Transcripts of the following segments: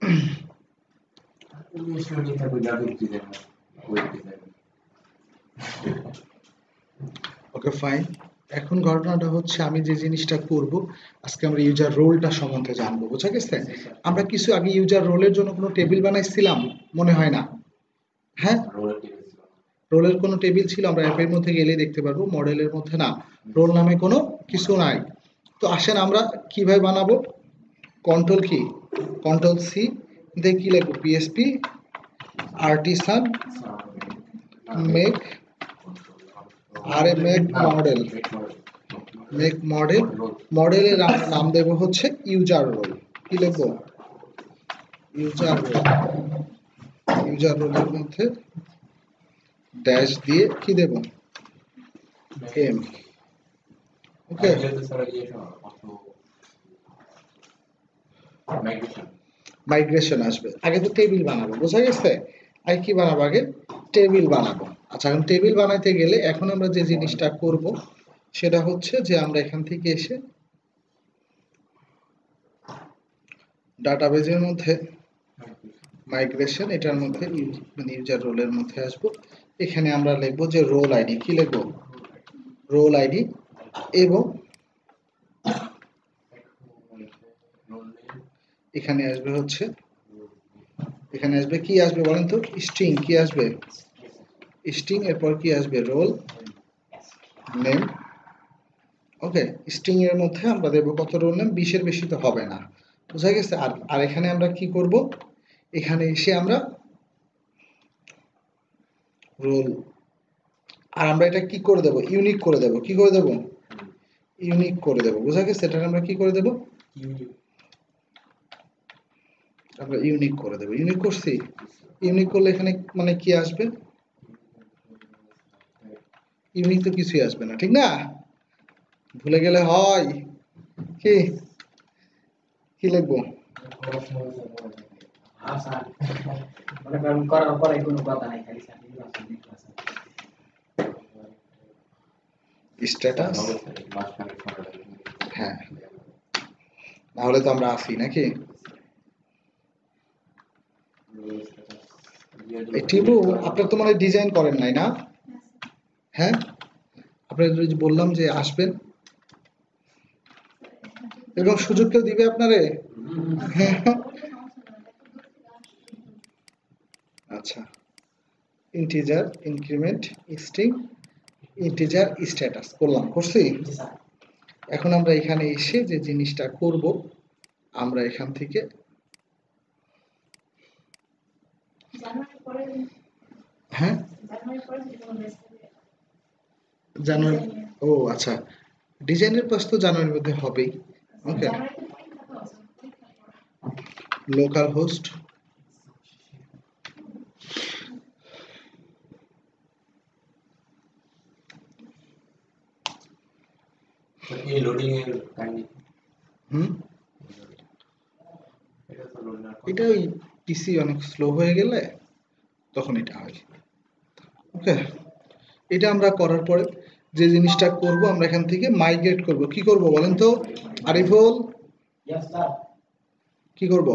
Okay fine. এখন ঘটনাটা হচ্ছে আমি যে জিনিসটা করব, আজকে আমরা ইউজার রোলটা সম্বন্ধে জানবো, বুঝা গেছে? আমরা কিছু আগে ইউজার রোলের জন্য কোনো টেবিল বানাইছিলাম মনে হয় না? হ্যাঁ, রোলের কোনো টেবিল ছিল? আমরা অ্যাপের মধ্যে গেলে দেখতে পারবো, মডেলের মধ্যে না, রোল নামে কোনো কিছু নাই। তো আসেন আমরা কিভাবে বানাবো। কন্ট্রোল কি, কন্ট্রোল সি দিয়ে কি লিখবো, পিএসপি আর্টিসান মেক আর এ মেক মডেল, মেক মডেল, মডেলের আমরা নাম দেব হচ্ছে ইউজার রোল। কি লিখবো, ইউজার রোল, ইউজার রোলের মধ্যে ড্যাশ দিয়ে কি দেব, এম। ওকে, মাইগ্রেশন আসবে। আগে তো টেবিল বানাবো, বোঝা গেছে? আগে কি বানাবো, আগে টেবিল বানাবো। আচ্ছা, এখন টেবিল বানাইতে গেলে এখন আমরা যে জিনিসটা করব সেটা হচ্ছে যে আমরা এখান থেকে এসে ডাটাবেজের মধ্যে মাইগ্রেশন, এটার মধ্যে মানে ইউজার রোলের মধ্যে আসবো। এখানে আমরা লিখবো যে রোল আইডি, কি লিখবো, রোল আইডি, এবং এখানে আসবে হচ্ছে, এখানে আসবে কি আসবে বলেন তো, স্ট্রিং কি আসবে, স্ট্রিং, এরপর কি আসবে, রোল নেম। ওকে, স্ট্রিং এর মধ্যে আমরা দেবো কত, রোল নেম 20 এর বেশি তো হবে না, বুঝা গেছে? আর আর এখানে আমরা কি করব, এখানে এসে আমরা রোল, আর আমরা এটা কি করে দেব, ইউনিক করে দেব। কি করে দেব, ইউনিক করে দেব, বুঝা গেছে? এটা আমরা কি করে দেব, আমরা ইউনিক করে দেব। ইউনিক করছি, ইউনিক করলে এখানে মানে কি আসবে, ইউনিক তো কিছুই আসবে না, ঠিক না? ভুলে গেলে হয় কি, কি লিখবো, স্ট্যাটাস। হ্যাঁ, নাহলে তো আমরা আসি নাকি। টিপু, আপনার তো মানে ডিজাইন করেন নাই না? হ্যাঁ, আপনার যে বললাম যে আসবেন, এবং সুযোগ কেউ দিবে আপনারে? হ্যাঁ, আচ্ছা, integer increment string integer status করলাম, করছি। এখন আমরা এখানে এসে যে জিনিসটা করব, আমরা এখান থেকে হ্যাঁ জানুয়ারি, ও আচ্ছা, ডিজাইনের পাস তো জানুয়ারির মধ্যে হবেই। ওকে, লোকাল হোস্ট, এটা ওই পিসি অনেক স্লো হয়ে গেলে তখন এটা হয়। ওকে, এটা আমরা করার পরে যে জিনিসটা করব, আমরা এখান থেকে মাইগ্রেট করব। কি করব বলেন তো আরিফুল, কি করব,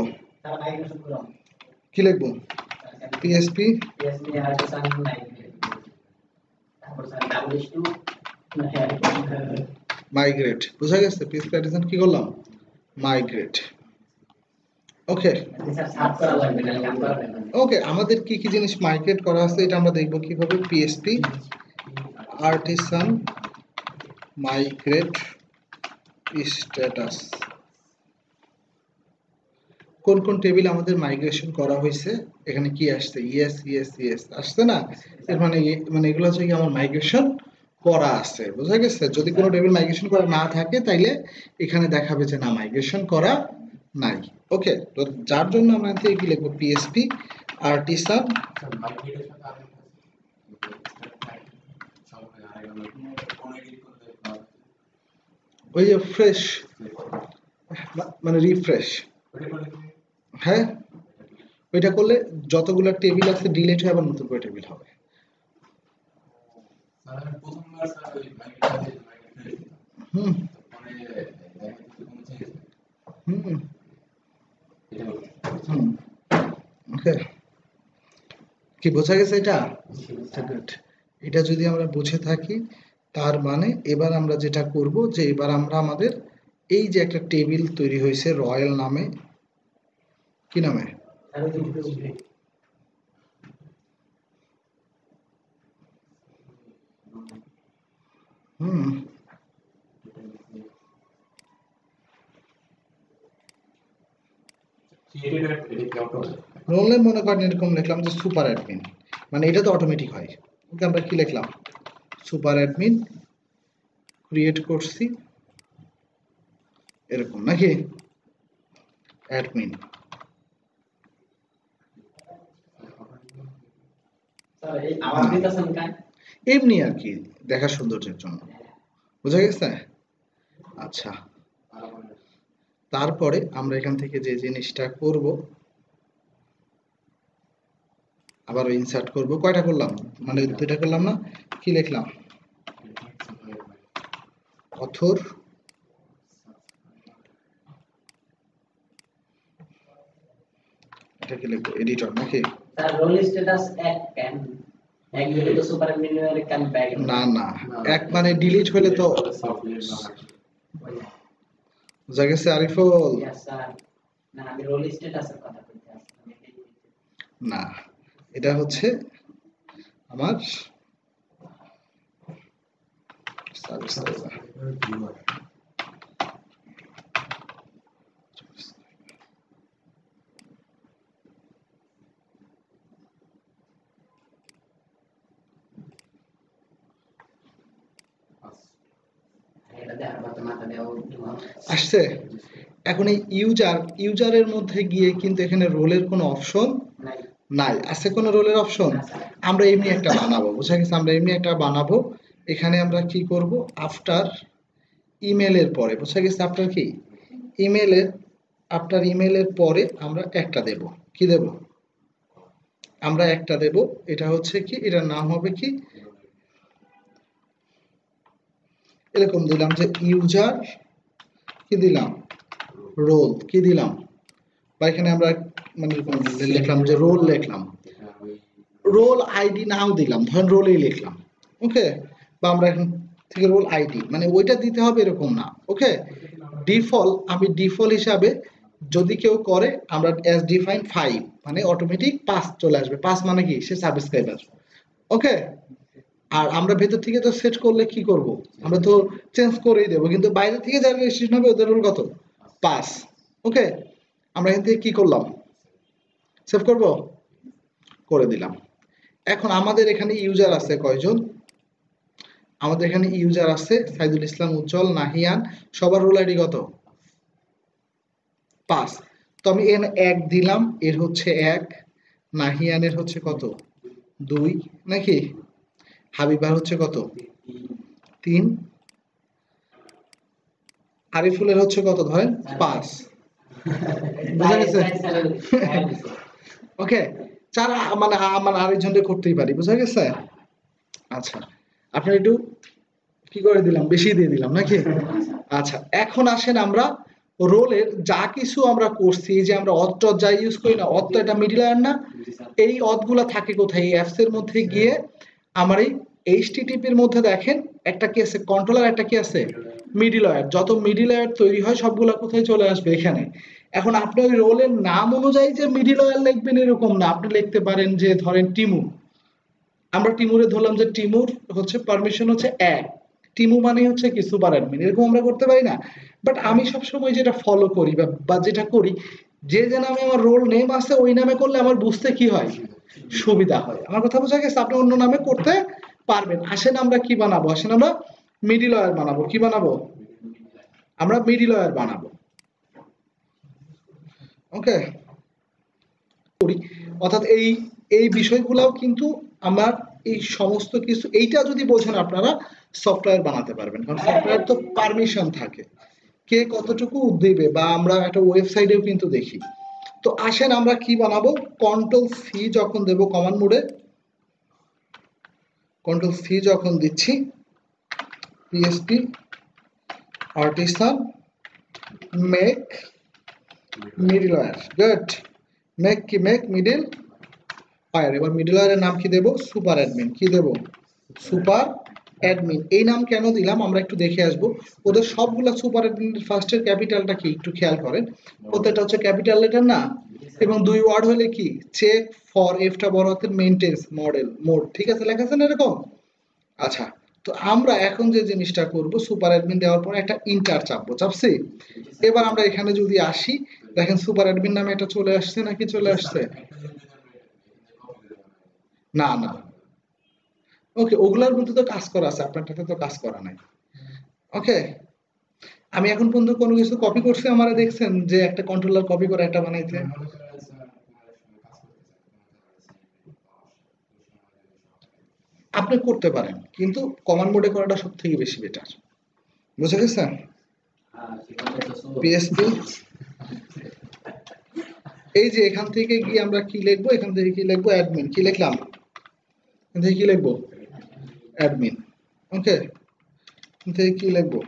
কি লিখবো, পিএসপি মাইগ্রেট, বোঝা গেছে? পিএসপি আর্টিসান কি করলাম, মাইগ্রেট। ওকে, ওকে, আমাদের কি কি জিনিস মাইগ্রেট করা আছে এটা আমরা দেখব কিভাবে। পিএসপি আর্টিসান মাইগ্রেট স্ট্যাটাস, কোন কোন টেবিল আমাদের মাইগ্রেশন করা হয়েছে, এখানে কি আসছে, ইয়েস ইয়েস ইয়েস আসছে না? এর মানে মানে এগুলো হচ্ছে কি আমার মাইগ্রেশন করা আছে, বোঝা গেছে? যদি কোনো টেবিল মাইগ্রেশন করা না থাকে তাইলে এখানে দেখাবে যে না, মাইগ্রেশন করা নাই। ওকে, তো যার জন্য আমরা এখান থেকে কি লিখবো, পিএসপি আর্টিসান, ওই যে ফ্রেশ, মানে রিফ্রেশ। হ্যাঁ, ওইটা করলে যতগুলো টেবিল আছে ডিলিট হয়ে আবার নতুন করে টেবিল হবে। হুম হুম, ওকে, কি বোঝা গেছে এটা? গুড। এটা যদি আমরা বুঝে থাকি, তার মানে এবার আমরা যেটা করব যে এবার আমরা আমাদের এই যে একটা টেবিল তৈরি হয়েছে রয়্যাল নামে, কি নামে? হুম, রোল নেম মনে করেন এরকম লিখলাম যে সুপার অ্যাডমিন, মানে এটা তো অটোমেটিক হয়। ওকে, আমরা কি লিখলাম? সুপার অ্যাডমিন ক্রিয়েট করছি এরকম নাকি? অ্যাডমিন এমনি আর কি, দেখার সৌন্দর্যের জন্য, বুঝা গেছে? আচ্ছা, তারপরে আমরা এখান থেকে যে জিনিসটা করব, আবার ইনসার্ট করব। কয়টা করলাম? মানে দুইটা করলাম না? কি লিখলাম? অথর এটা কি লিখবো? এডিটর নাকি? স্যার রোল স্ট্যাটাস এক কেন এক দিলে তো সুপার মিনিমার কেন ব্যাগ না না, এক মানে ডিলিট হলে তো বুঝা গেছে আরিফুল? ইয়েস স্যার, না আমি রোল স্ট্যাটাসের কথা বলতে আসছি। না, এটা হচ্ছে আমার সার্ভিস সার্ভার। এটা দেওয়ার কথা মাথা দেওয়া আসছে? এখন এই ইউজারের মধ্যে গিয়ে কিন্তু এখানে রোলের কোনো অপশন নাই নাই। আছে কোনো রোলের অপশন? না স্যার। আমরা এমনি একটা বানাবো, বুঝা গেছে? আমরা এমনি একটা বানাবো। এখানে আমরা কি করব? আফটার ইমেলের পরে, বুঝা গেছে? আফটার কি ইমেলের, আফটার ইমেলের পরে আমরা একটা দেব। কি দেব? আমরা একটা দেব। এটা হচ্ছে কি, এটার নাম হবে কি, এরকম দিলাম যে ইউজার, কি দিলাম? রোল। কি দিলাম? বা এখানে আমরা মানে এরকম লিখলাম যে রোল লিখলাম, রোল আইডি নাও দিলাম, ধরেন রোলেই লিখলাম। ওকে, বা আমরা এখান থেকে রোল আইডি, মানে ওইটা দিতে হবে এরকম না। ওকে, ডিফল্ট, আমি ডিফল্ট হিসাবে যদি কেউ করে আমরা এস ডিফাইন 5, মানে অটোমেটিক 5 চলে আসবে। 5 মানে কি? সে সাবস্ক্রাইবার। ওকে, আর আমরা ভেতর থেকে তো সেট করলে কি করব? আমরা তো চেঞ্জ করেই দেবো, কিন্তু বাইরে থেকে যারা রেজিস্ট্রেশন হবে ওদের রোল কত? 5। ওকে, আমরা এখান থেকে কি করলাম? সেভ করব, করে দিলাম। এখন আমাদের এখানে ইউজার আছে কয়জন? আমাদের এখানে ইউজার আছে সাইদুল ইসলাম, উজ্জ্বল, নাহিয়ান, সবার রোল আইডি কত? 5। তো আমি এর 1 দিলাম, এর হচ্ছে 1, নাহিয়ানের হচ্ছে কত? 2 নাকি? হাবিবার হচ্ছে কত? 3, আরিফুলের হচ্ছে কত? ধরেন 5। বুঝা গেছে? ওকে, চার মানে আমার আরেকজনকে করতেই পারি, বুঝা গেছে? আচ্ছা, আপনার একটু কি করে দিলাম, বেশি দিয়ে দিলাম নাকি? আচ্ছা, এখন আসেন আমরা রোলের যা কিছু আমরা করছি, যে আমরা অত যা ইউজ করি না, অত এটা মিডল লেয়ার না? এই অতগুলা থাকে কোথায়? এই অ্যাপস এর মধ্যে গিয়ে আমার এই এইচটিটিপি এর মধ্যে দেখেন একটা কি আছে? কন্ট্রোলার, একটা কি আছে? Middle layer. যত মিডল লেয়ার তৈরি হয় সবগুলা কোথায় চলে আসবে? এখানে। এখন আপনি ওই রোলের নাম অনুযায়ী যে মিডল লেয়ার লিখবেন এরকম না, আপনি লিখতে পারেন যে ধরেন টিমু, আমরা টিমুরে ধরলাম যে টিমুর হচ্ছে পারমিশন হচ্ছে 1, টিমু মানে হচ্ছে কি? Super admin. এরকম আমরা করতে পারি না? বাট আমি সবসময় যেটা ফলো করি বা যেটা করি, যে যে নামে আমার রোল নেম আছে ওই নামে করলে আমার বুঝতে কি হয়? সুবিধা হয়। আমার কথা বোঝা গেছে? আপনি অন্য নামে করতে পারবেন। আসেন আমরা কি বানাবো? আসেন আমরা মিডল লেয়ার বানাবো। কি বানাবো? আমরা মিডল লেয়ার বানাবো। ওকে, করি, অর্থাৎ এই এই বিষয়গুলোও কিন্তু আমার এই সমস্ত কিছু, এইটা যদি বোঝেন আপনারা সফটওয়্যার বানাতে পারবেন, কারণ সফটওয়্যার তো পারমিশন থাকে, কে কতটুকু দেবে, বা আমরা একটা ওয়েবসাইটেও কিন্তু দেখি। তো আসেন আমরা কি বানাবো? কন্ট্রোল সি যখন দেব কমান্ড মোডে, কন্ট্রোল সি যখন দিচ্ছি, PHP artisan make middleware, good. Make middleware. এবার মিডল ওয়্যারের নাম কি দেব? Super admin. কি দেব? Super admin. এই নাম কেন দিলাম আমরা একটু দেখে আসবো। ওদের সবগুলা সুপার অ্যাডমিনের ফার্স্টের ক্যাপিটালটা কি একটু খেয়াল করেন। প্রত্যেকটা হচ্ছে ক্যাপিটাল লেটার না, এবং 2 ওয়ার্ড হলে কি চেক ফর, এফটা বড় হাতের, মেইনটেন্স, মডেল, মোড, ঠিক আছে লেখা আছে না এরকম? আচ্ছা, তো আমরা এখন যে জিনিসটা করব, সুপার অ্যাডমিন দেওয়ার পর একটা ইন্টার চাপবো, চাপছি। এবার আমরা এখানে যদি আসি, দেখেন সুপার অ্যাডমিন নামে এটা চলে আসছে নাকি চলে আসছে? না না, ওকে, ওগুলার মধ্যে তো কাজ করা আছে, আপনারটাতে তো কাজ করা নাই। ওকে, আমি এখন পর্যন্ত কোনো কিছু কপি করছি আমারে দেখছেন যে একটা কন্ট্রোলার কপি করে একটা বানাইতে? আপনি করতে পারেন, কিন্তু কমান্ড মোডে করাটা সব থেকে বেশি বেটার। বুঝে গেছেন? পিএসপি, এই যে এখান থেকে গিয়ে আমরা কি লিখবো, এখান থেকে কি লিখবো? অ্যাডমিন। কি লিখলাম? এখান থেকে কি লিখবো? অ্যাডমিন। ওকে, এখান থেকে কি লিখবো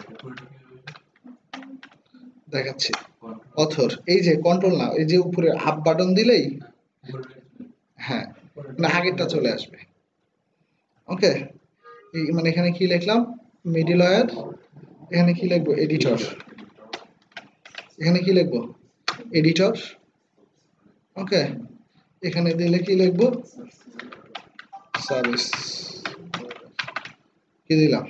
দেখাচ্ছি। অথর, এই যে কন্ট্রোল না, এই যে উপরে আপ বাটন দিলেই, হ্যাঁ, না আগেরটা চলে আসবে। ওকে, এই মানে এখানে কি লিখলাম? Middleware. এখানে কি লিখবো? এডিটর। এখানে কি লিখবো? এডিটর। ওকে, এখানে দিলে কি লিখবো? সার্ভিস। কি দিলাম?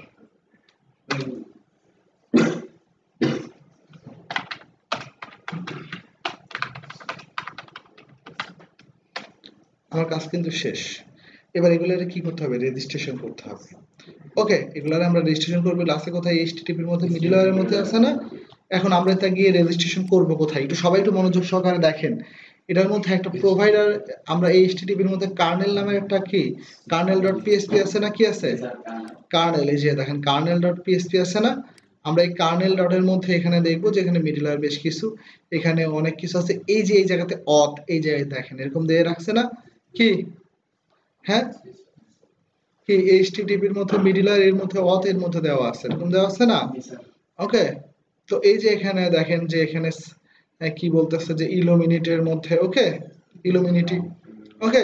আমার কাজ কিন্তু শেষ। এবার এগুলারে কি করতে হবে? রেজিস্ট্রেশন করতে হবে। ওকে, এগুলারে আমরা রেজিস্ট্রেশন করবো লাস্টে কোথায়? এইচটিটিপির মধ্যে, মিডল ওয়্যারের মধ্যে আছে না? এখন আমরা এটা গিয়ে রেজিস্ট্রেশন করব কোথায়? একটু সবাই একটু মনোযোগ সহকারে দেখেন। এটার মধ্যে একটা প্রোভাইডার, আমরা এইচটিটিপির মধ্যে কার্নেল নামে একটা কি কার্নেল ডট পিএসপি আছে না? কি আছে? কার্নেল, এই যে দেখেন কার্নেল ডট পিএসপি আছে না? আমরা এই কার্নেল ডটের মধ্যে এখানে দেখবো যে এখানে মিডল ওয়্যার বেশ কিছু, এখানে অনেক কিছু আছে। এই যে এই জায়গাতে অথ, এই জায়গায় দেখেন এরকম দিয়ে রাখছে না? কি, হ্যাঁ, কি এইচটিটিপির মধ্যে মিডল ওয়্যার, এর মধ্যে অথ, এর মধ্যে দেওয়া আছে, এরকম দেওয়া আছে না? ওকে, তো এই যে এখানে দেখেন যে এখানে কি বলতেছে যে ইলুমিনেটের মধ্যে, ওকে, ইলুমিনেটি, ওকে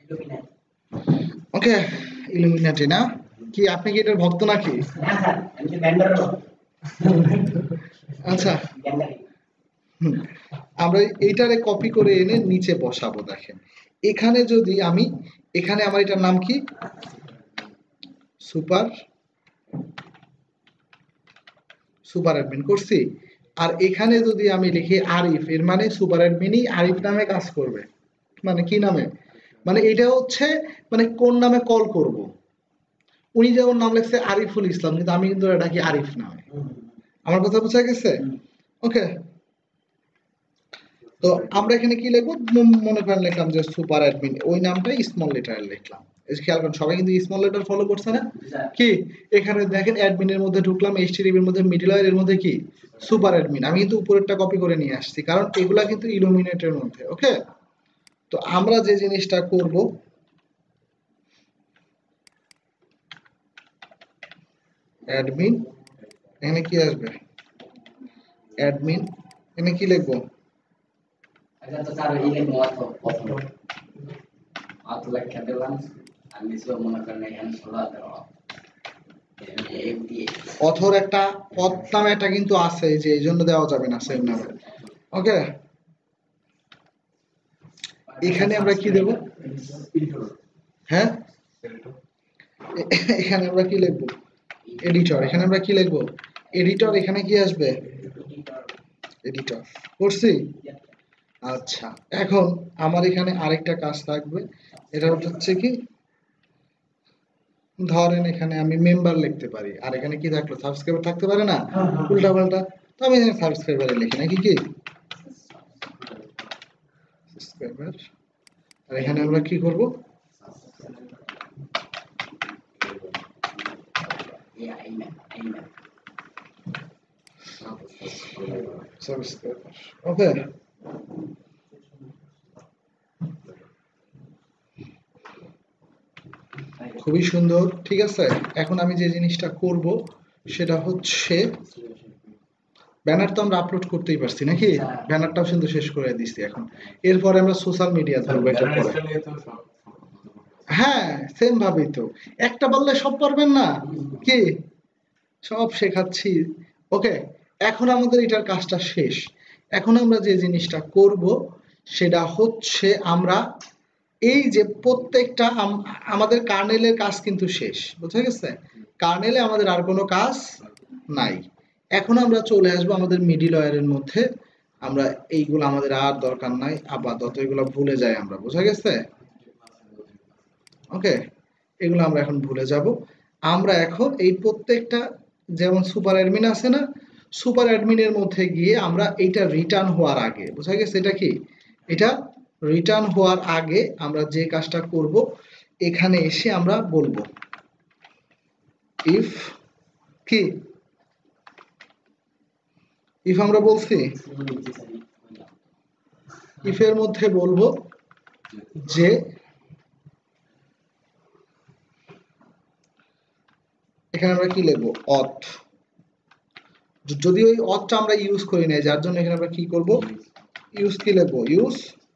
ওকে, ইলুমিনাটি না? কি আপনি কি এটার ভক্ত নাকি? আচ্ছা, হুম, আমরা এইটারে কপি করে এনে নিচে বসাবো। দেখেন এখানে যদি আমি, এখানে আমার এটার নাম কি? সুপার সুপার অ্যাডমিন করছি। আর এখানে যদি আমি লিখি আরিফ, এর মানে সুপার অ্যাডমিনই আরিফ নামে কাজ করবে। মানে কি নামে? মানে এটা হচ্ছে মানে কোন নামে কল করব। উনি যেমন নাম লিখছে আরিফুল ইসলাম, কিন্তু আমি কিন্তু ডাকি আরিফ নামে। আমার কথা বোঝা গেছে? ওকে, তো আমরা এখানে কি লিখবো? মনে করেন লিখলাম যে সুপার অ্যাডমিন, ওই নামটাই স্মল লেটারে লিখলাম। এই যে খেয়াল করেন সবাই কিন্তু স্মল লেটার ফলো করছে না? কি, এখানে দেখেন অ্যাডমিনের মধ্যে ঢুকলাম, এইচটিটিপির মধ্যে মিডল ওয়্যার, এর মধ্যে কি সুপার অ্যাডমিন। আমি কিন্তু উপরেরটা কপি করে নিয়ে আসছি, কারণ এগুলা কিন্তু ইলুমিনেটের মধ্যে। ওকে, তো আমরা যে জিনিসটা করব, অ্যাডমিন, এখানে কি আসবে? অ্যাডমিন, এখানে কি লিখবো? আচ্ছা তো স্যার এই লিখবো অত লেখা দিলাম আর নিচে মনে করেন এখানে 16 দেওয়া অথর একটা পদ নামে একটা কিন্তু আছে, যে এই জন্য দেওয়া যাবে না সেম নামে। ওকে, এখানে আমরা কি দেব? হ্যাঁ, এখানে আমরা কি লিখবো? এডিটর। এখানে আমরা কি লিখবো? এডিটর। এখানে কি আসবে? এডিটর। করছি? আচ্ছা, এখন আমার এখানে আরেকটা কাজ থাকবে। এটা হচ্ছে কি, ধরেন এখানে আমি মেম্বার লিখতে পারি, আর এখানে কি থাকলো? সাবস্ক্রাইবার থাকতে পারে না? উল্টা পাল্টা। তো আমি এখানে সাবস্ক্রাইবারে লিখি নাকি, কি সাবস্ক্রাইবার। আর এখানে আমরা কি করব? সাবস্ক্রাইবার। ওকে, খুবই সুন্দর। ঠিক আছে, এখন আমি যে জিনিসটা করব সেটা হচ্ছে ব্যানার তো আমরা আপলোড করতেই পারছি নাকি? আচ্ছা। ব্যানারটাও কিন্তু শেষ করে দিচ্ছি এখন। এরপরে আমরা সোশ্যাল মিডিয়া ধরবো এটার পরে। হ্যাঁ, সেম ভাবেই তো। একটা বললে সব পারবেন না কি? সব শেখাচ্ছি। ওকে, এখন আমাদের এটার কাজটা শেষ। এখন আমরা যে জিনিসটা করব সেটা হচ্ছে আমরা এই যে প্রত্যেকটা আমাদের কার্নেলের কাজ কিন্তু শেষ, বুঝা গেছে? কার্নেলে আমাদের আর কোনো কাজ নাই। এখন আমরা চলে আসবো আমাদের মিডল ওয়্যারের মধ্যে। আমরা এইগুলো আমাদের আর দরকার নাই, আপাতত এগুলো ভুলে যাই আমরা, বুঝা গেছে? ওকে, এগুলো আমরা এখন ভুলে যাব। আমরা এখন এই প্রত্যেকটা, যেমন সুপার অ্যাডমিন আছে না, সুপার অ্যাডমিনের মধ্যে গিয়ে আমরা এইটা রিটার্ন হওয়ার আগে, বোঝা গেছে এটা কি? এটা রিটার্ন হওয়ার আগে আমরা যে কাজটা করব, এখানে এসে আমরা বলবো ইফ কি, ইফ আমরা বলছি ইফের মধ্যে বলবো যে এখানে আমরা কি লিখবো, অথ। যদি ওই অথটা আমরা ইউজ করি না, যার জন্য এখানে আমরা কি করব, ইউজ কি লিখবো, ইউজ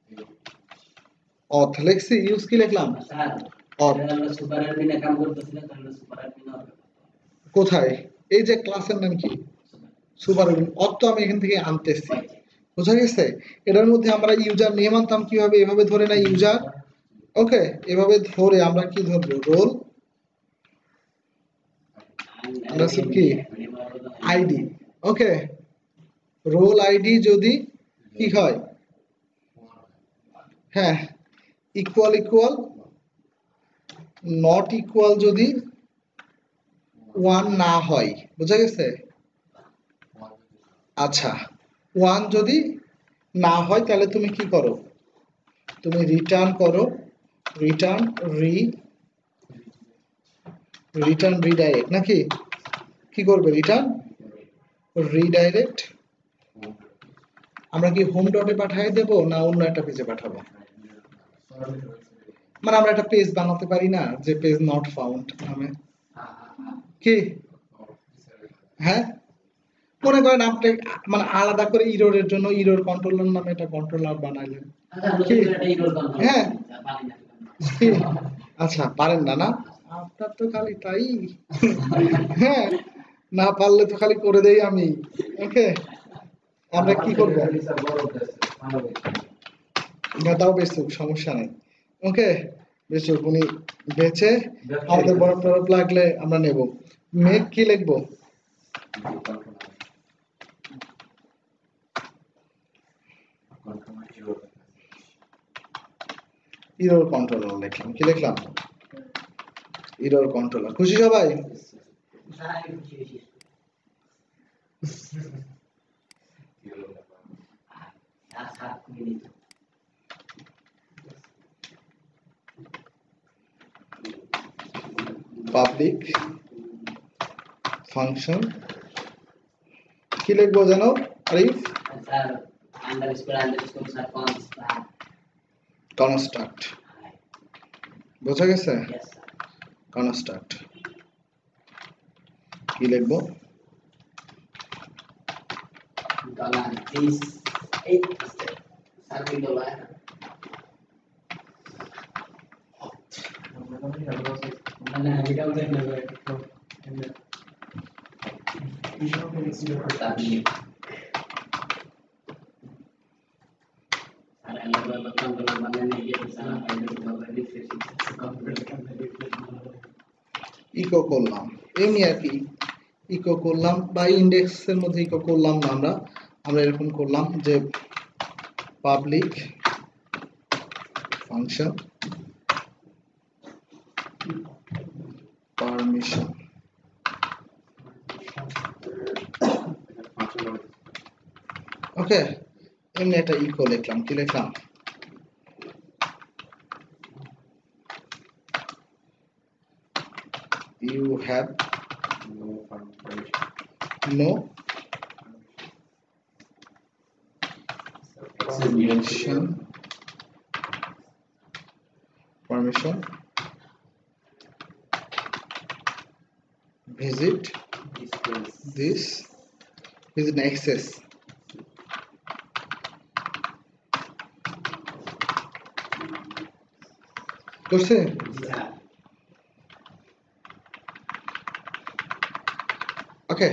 অথ লিখছি। ইউজ কি লিখলাম, স্যার অথ। এটা আমরা সুপার অ্যাডমিনে কাম করতেছিলাম, তাহলে সুপার অ্যাডমিন হবে কোথায়? এই যে ক্লাসের নাম কি, সুপার অ্যাডমিন। অথ তো আমি এখান থেকে আনতেছি, বুঝা গেছে? এটার মধ্যে আমরা ইউজার নেম আনতাম কিভাবে, এভাবে ধরে না ইউজার। ওকে, এভাবে ধরে আমরা কি ধরবো, রোল আন্ডারস্কোর কি, আইডি। ওকে, রোল আইডি যদি কি হয়, হ্যাঁ, ইকুয়াল ইকুয়াল, নট ইকুয়াল যদি ওয়ান না হয়, বুঝা গেছে? আচ্ছা, ওয়ান যদি না হয় তাহলে তুমি কি করো, তুমি রিটার্ন করো, রিটার্ন রিটার্ন রিডাইরেক্ট নাকি, কি করবে, রিটার্ন রিডাইরেক্ট। আমরা কি হোম ডটে পাঠিয়ে দেব না অন্য একটা পেজে পাঠাবো? মানে আমরা একটা পেজ বানাতে পারি না, যে পেজ নট ফাউন্ড নামে, কি? হ্যাঁ, মনে করেন আপনি মানে আলাদা করে ইরোরের জন্য ইরোর কন্ট্রোলার নামে একটা কন্ট্রোলার বানাইলেন, কি? হ্যাঁ, কি? আচ্ছা, পারেন না, না আপনার তো খালি তাই। হ্যাঁ, না পারলে তো খালি করে দেই আমি। ওকে, আমরা কি করব, তাও বেচুক, সমস্যা নাই। ওকে, বেচুক, উনি বেচে আমাদের বরফ টরফ লাগলে আমরা নেব। মেক কি লিখবো, ইরোর কন্ট্রোলার লিখলাম, কি লিখলাম, ইরোর কন্ট্রোলার। খুশি সবাই? পাবলিক ফাংশন কি লিখবো জানো, আরিফ? কনস্ট্রাক্ট, বোঝা গেছে? কনস্ট্রাক্ট কি লিখবো, ইকো করলাম, এমনি আর কি, ইকো করলাম বা ইন্ডেক্সের মধ্যে ইকো করলাম না, আমরা আমরা এরকম করলাম যে পাবলিক ফাংশন পারমিশন। ওকে, এমনি একটা ইকো লিখলাম, কি লিখলাম, you have no permission visit this is in access. করছে? ওকে,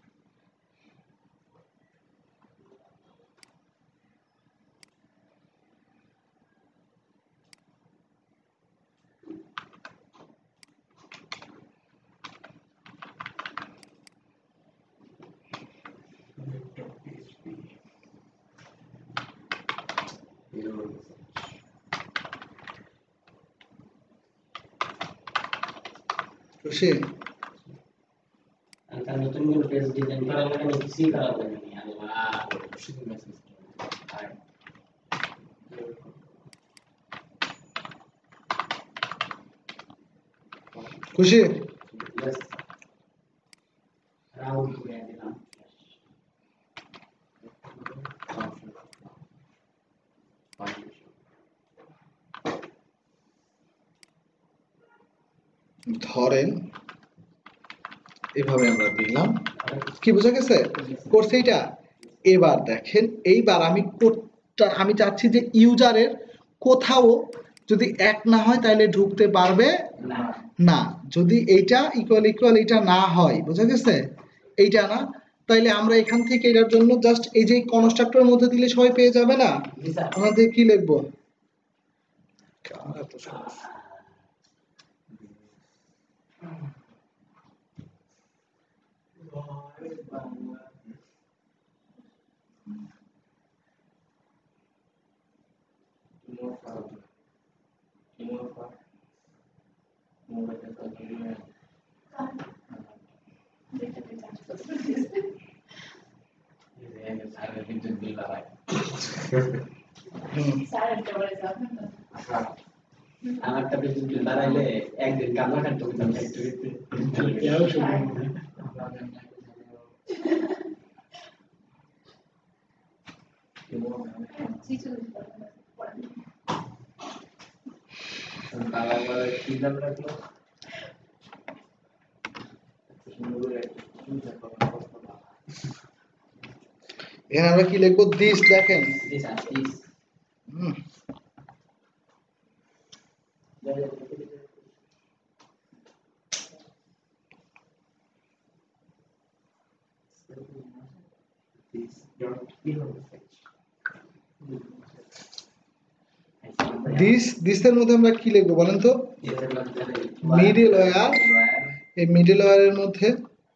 খুশি? Angka nutun guru page design kara lagi nih sih kara lagi nih Allah খুশি? yes round gue dilam ধরেন এভাবে আমরা দিলাম, কি বোঝা গেছে? করছে এটা। এবার দেখেন, এইবার আমি চাচ্ছি যে ইউজারের কোথাও যদি এক না হয় তাহলে ঢুকতে পারবে না। যদি এইটা ইকুয়াল ইকুয়াল এটা না হয়, বোঝা গেছে? এইটা না, তাইলে আমরা এখান থেকে এটার জন্য জাস্ট এই যে কনস্ট্রাক্টরের মধ্যে দিলে সবাই পেয়ে যাবে না। আমাদের কি লিখবো? আমার একটা বিদ্যুৎ বিল বাড়াইলে একদিন কামলা কাটতে হইতাম এখানে আমরা কি লিখবো? দিস। দেখেন দিসের মধ্যে আমরা কি লিখবো বলেন তো? Middleware. এই মিডল ওয়্যারের মধ্যে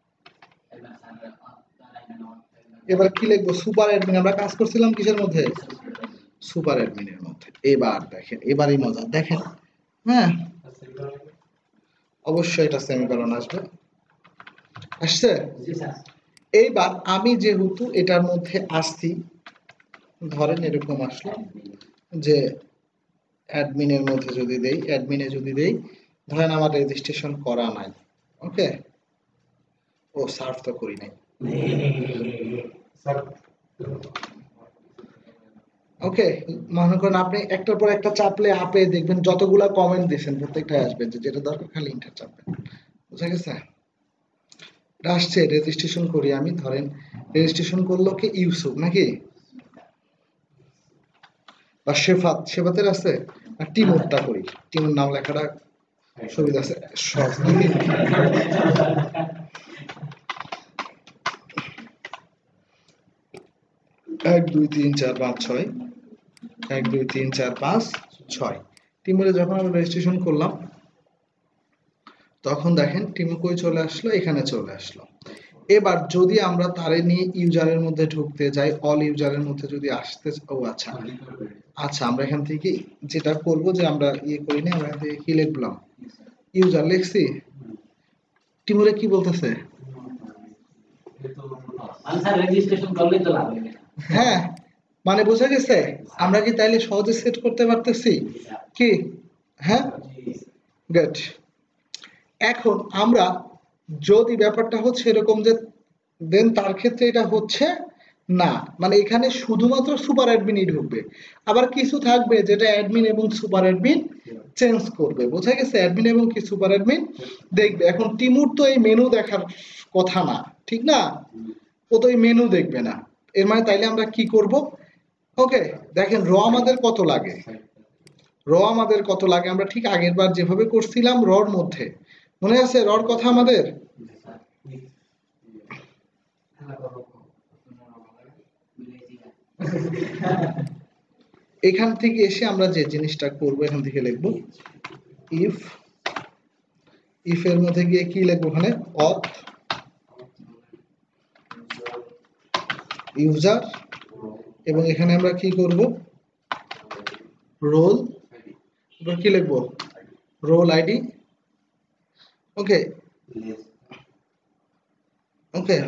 এবার কি লিখবো? Super admin. আমরা কাজ করছিলাম কিসের মধ্যে? সুপার অ্যাডমিনের মধ্যে। এবার দেখেন, এবারই মজা। দেখেন, হ্যাঁ অবশ্যই এটা সেমিকোলন আসবে। আসছে? এইবার আমি যেহেতু এটার মধ্যে আসছি, ধরেন এরকম আসলো যে অ্যাডমিনের মধ্যে যদি দেই, অ্যাডমিনে যদি দেই, ধরেন আমার রেজিস্ট্রেশন করা নাই। ওকে, ও সার্ভ তো করি নাই। ওকে, মনে করেন আপনি একটার পর একটা চাপলে আপে দেখবেন যতগুলা কমেন্ট দিয়েছেন প্রত্যেকটাই আসবে, যে যেটা দরকার খালি ইন্টার চাপবেন। বুঝা গেছে? আসছে, রেজিস্ট্রেশন করি আমি। ধরেন রেজিস্ট্রেশন করলো কি? ইউসুফ নাকি, বা শেফাত। শেফাতের আছে। আর টিমুরটা করি, টিমুর নাম লেখাটা সুবিধা আছে, সব নাকি? 1 2 3 4 5 6 1 2 3 4 5 6 টিমুরে যখন আমরা রেজিস্ট্রেশন করলাম তখন দেখেন টিমু কই চলে আসলো? এখানে চলে আসলো। এবার যদি আমরা তারে নিয়ে ইউজারের মধ্যে ঢুকতে যাই, অল ইউজারের মধ্যে যদি আসতে, ও আচ্ছা আচ্ছা, আমরা এখান থেকে যেটা করব যে আমরা ইয়ে করি না, আমরা এখান থেকে কি লিখলাম? ইউজার লিখছি। টিমুরে কি বলতেছে? হ্যাঁ, মানে বোঝা গেছে? আমরা কি তাইলে সহজে সেট করতে পারতেছি কি? হ্যাঁ, গুড। এখন আমরা যদি ব্যাপারটা হচ্ছে এরকম যে দেন তার ক্ষেত্রে এটা হচ্ছে না, মানে এখানে শুধুমাত্র সুপার অ্যাডমিনই ঢুকবে। আবার কিছু থাকবে যেটা অ্যাডমিন এবং সুপার অ্যাডমিন চেঞ্জ করবে। বোঝা গেছে? অ্যাডমিন এবং কি সুপার অ্যাডমিন দেখবে। এখন টিমুর তো এই মেনু দেখার কথা না, ঠিক না? ও তো এই মেনু দেখবে না। এর মানে তাইলে আমরা কি করব? ওকে, দেখেন র আমাদের কত লাগে, আমরা ঠিক আগের বার যেভাবে করছিলাম রর মধ্যে, মনে আছে রর কথা আমাদের? এখান থেকে এসে আমরা যে জিনিসটা করব, এখান থেকে লিখব ইফ, এর মধ্যে গিয়ে কি লিখবো ওখানে? অথ ইউজার, এবং এখানে আমরা কি করব? রোল, এবার কি লিখবো? Role ID. Okay okay,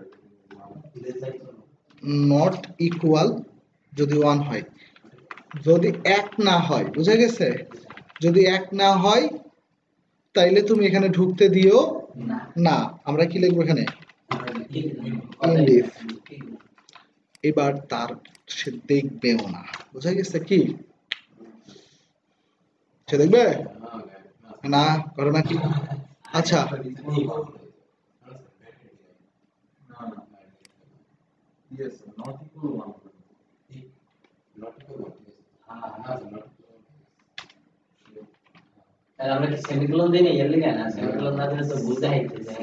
not equal যদি 1 হয়, যদি 1 না হয়, বুঝা গেছে? যদি 1 না হয় তাইলে তুমি এখানে ঢুকতে দিও না। আমরা কি লিখবো এখানে? ইনডিফ। এবার তার সে দেখবেও না, বুঝা গেছে? কি সে দেখবে না, করে না কি? আচ্ছা তাহলে আমরা কি সেমিকোলন দিই না এর লিগে না? সেমিকোলন না দিলে তো বুঝা হইছে যে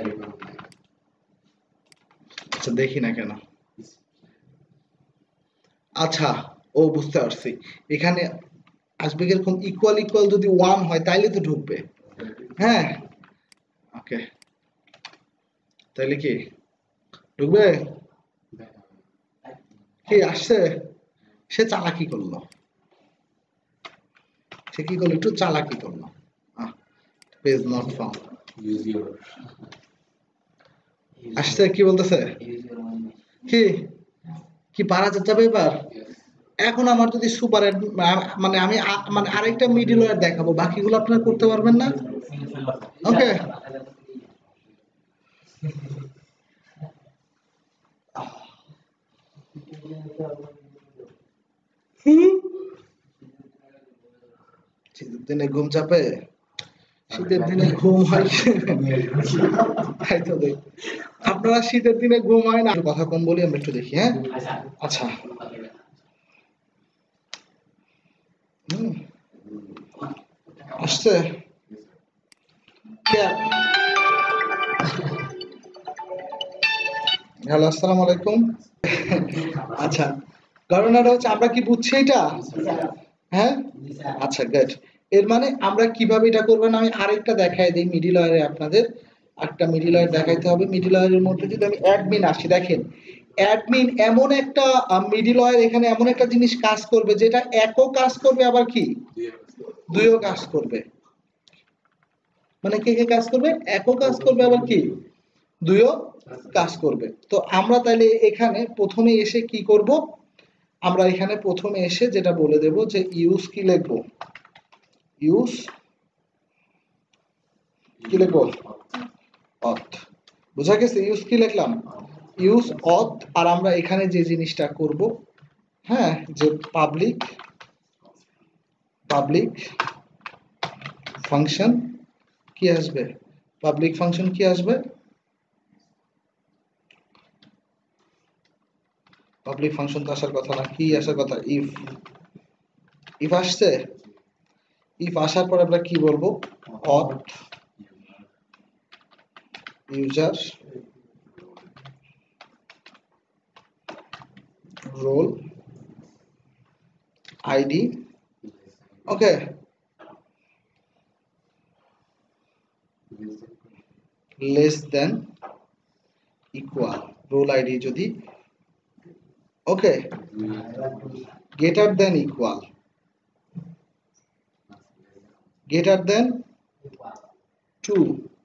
আচ্ছা দেখি না কেন। আচ্ছা, ও বুঝতে পারছি, এখানে আসবে কিরকম? ইকুয়াল ইকুয়াল যদি 1 হয় তাইলে তো ঢুকবে। হ্যাঁ ওকে, তাইলে কি ঢুকবে? কি আসছে? সে চালাকি করলো, সে কি করলো? একটু চালাকি করলো। পেজ নট ফাউন্ড আসছে। কি বলতেছে? কি কি পারা যাবে এবার? এখন আমার যদি সুপার মানে আমি মানে আরেকটা মিডল ওয়্যার দেখাবো, বাকিগুলো আপনারা করতে পারবেন না। ওকে শীতের দিনে ঘুম চাপে? শীতের দিনে ঘুম হয়? তাই তো দেখ, আপনারা শীতের দিনে ঘুম হয় না? কথা কম বলি, আমরা একটু দেখি। হ্যাঁ আচ্ছা, আসছে। হ্যালো, আসসালামু আলাইকুম। আচ্ছা, ঘটনাটা হচ্ছে আমরা কি বুঝছি এটা? হ্যাঁ আচ্ছা গুড। এর মানে আমরা কিভাবে এটা করবেন আমি আরেকটা দেখাই দিই মিডল ওয়্যারে আপনাদের। একটা মিডল ওয়্যার দেখাইতে হবে। মিডল ওয়্যারের মধ্যে যদি আমি অ্যাডমিন আসি, দেখেন অ্যাডমিন এমন একটা মিডল ওয়্যার, এখানে এমন একটা জিনিস কাজ করবে যেটা একও কাজ করবে আবার কি দুইও কাজ করবে। মানে কে কে কাজ করবে? একও কাজ করবে আবার কি দুইও কাজ করবে। তো আমরা তাহলে এখানে প্রথমে এসে কি করব? আমরা এখানে প্রথমে এসে যেটা বলে দেব যে ইউজ কি লিখবো? ইউজ কি লিখবো? অথ। বুঝা গেছে? ইউজ কি লিখলাম? ইউজ অথ। আর আমরা এখানে যে জিনিসটা করব, হ্যাঁ, যে পাবলিক ফাংশন কি আসবে? পাবলিক ফাংশন কি আসবে? পাবলিক ফাংশন তো আসার কথা না, কি আসার কথা? ইফ। ইফ আসছে? ইফ আসার পর আমরা কি বলবো? Auth user role ID. Okay, less than equal role ID যদি, okay, greater than equal, greater than 2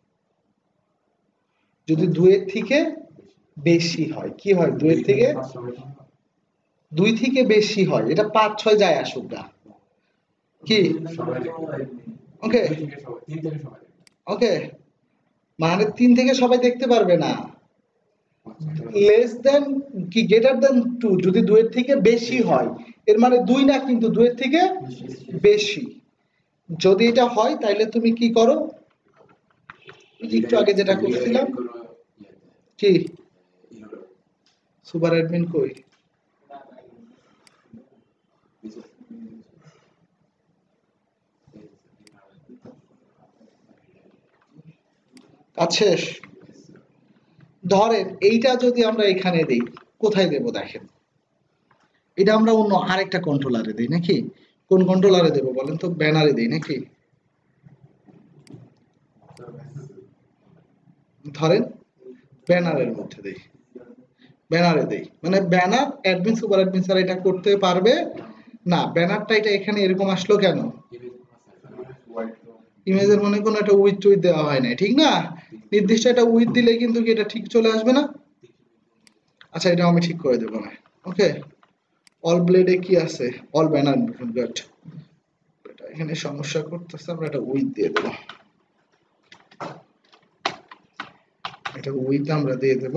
যদি 2 এর থেকে বেশি হয়। কি হয়? 2 এর থেকে 2 থেকে বেশি হয়, এটা 5 6 যায় আসুক না কি। ওকে ওকে, মানে 3 থেকে সবাই দেখতে পারবে না। লেস দেন কি গ্রেটার দেন 2 যদি 2 এর থেকে বেশি হয়, এর মানে 2 না কিন্তু 2 এর থেকে বেশি। যদি এটা হয় তাহলে তুমি কি করো? একটু আগে যেটা করছিলাম কি সুপার অ্যাডমিন কই? কাজ শেষ। ধরেন এইটা যদি আমরা এখানে দেই, কোথায় দেব দেখেন, এটা আমরা অন্য আরেকটা কন্ট্রোলারে দেই নাকি? কোন কন্ট্রোলারে দেব বলেন তো? ব্যানারে দেই নাকি? ধরেন ব্যানারের মধ্যে দেই, ব্যানারে দেই, মানে banner admin super admin sir এটা করতে পারবে না। ব্যানারটা এটা এখানে এরকম আসলো কেন? ইমেজের মনে কোনো একটা উইথ টুইথ দেওয়া হয় না, ঠিক না? নির্দিষ্ট একটা উইথ দিলে কিন্তু কি এটা ঠিক চলে আসবে না? আচ্ছা, এটা আমি ঠিক করে দেবো না। ওকে, অল ব্লেডে কি আছে? All banner good. এটা এখানে সমস্যা করতেছে, আমরা এটা উইথ দিয়ে দেবো। এটা উইথ আমরা দিয়ে দেব।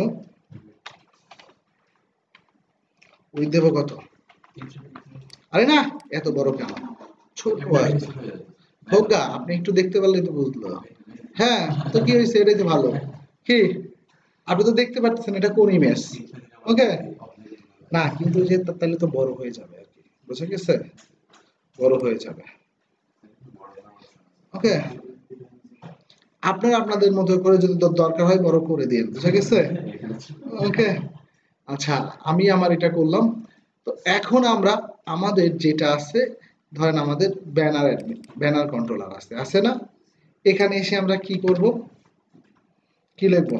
উইথ দেবো কত? আরে না, এত বড় কেন, ছোট আছে। হোক গা, আপনি একটু দেখতে পারলেই তো বুঝলো। হ্যাঁ, তো কি হয়েছে, এটাই তো ভালো। কি আপনি তো দেখতে পাচ্ছেন এটা কোন ইমেজ? ওকে, না কিন্তু যে তাহলে তো বড় হয়ে যাবে আর কি, বুঝে গেছে? বড় হয়ে যাবে। ওকে, আপনারা আপনাদের মতো করে যদি দরকার হয় বড় করে দিন, বুঝে গেছে? ওকে, আচ্ছা, আমি আমার এটা করলাম। তো এখন আমরা আমাদের যেটা আছে, ধরেন আমাদের ব্যানার অ্যাডমিন, ব্যানার কন্ট্রোলার আছে, আছে না? এখানে এসে আমরা কি করব? কি লিখবো?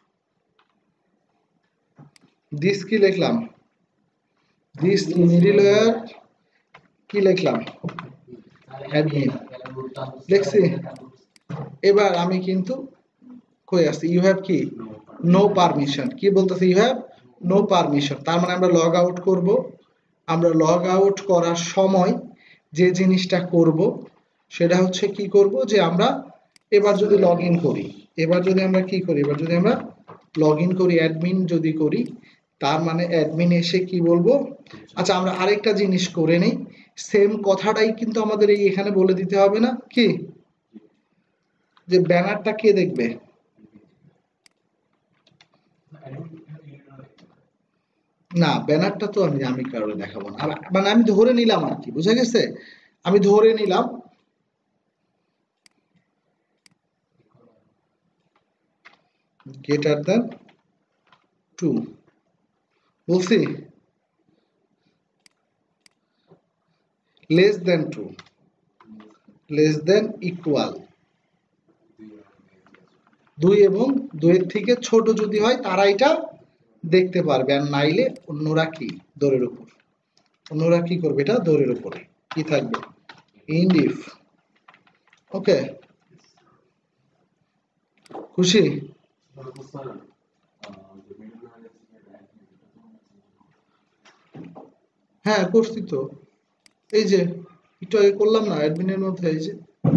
দিস কি লিখলাম? দিস মিডলওয়্যার কি লিখলাম? অ্যাডমিন লিখছি। এবার আমি কিন্তু কই আছে? ইউ হ্যাভ কি? No permission. কি বলতেছে? You have no permission. তার মানে আমরা লগ আউট করব। আমরা লগ আউট করার সময় যে জিনিসটা করব সেটা হচ্ছে কি করব, যে আমরা এবার যদি লগ ইন করি, এবার যদি আমরা কি করি, এবার যদি আমরা লগ ইন করি, অ্যাডমিন যদি করি, তার মানে অ্যাডমিন এসে কি বলবো? আচ্ছা, আমরা আরেকটা জিনিস করে নিই, সেম কথাটাই কিন্তু আমাদের এই এখানে বলে দিতে হবে না কি, যে ব্যানারটা কে দেখবে? না, ব্যানারটা তো আমি আমি কারোর দেখাবো না, মানে আমি ধরে নিলাম আর কি, বুঝা গেছে? আমি ধরে নিলাম গ্রেটার দ্যান 2 বলছি, less than 2, less than equal 2, এবং 2 এর থেকে ছোট যদি হয় তারা এটা দেখতে পারবে, আর নাইলে অন্যরা কি দৌড়ের উপর, অন্যরা কি করবে? এটা দৌড়ের উপরে কি থাকবে? ইন্ড ইফ। ওকে, খুশি? হ্যাঁ, করছি তো, এই যে একটু আগে করলাম না অ্যাডমিনের মধ্যে, এই যে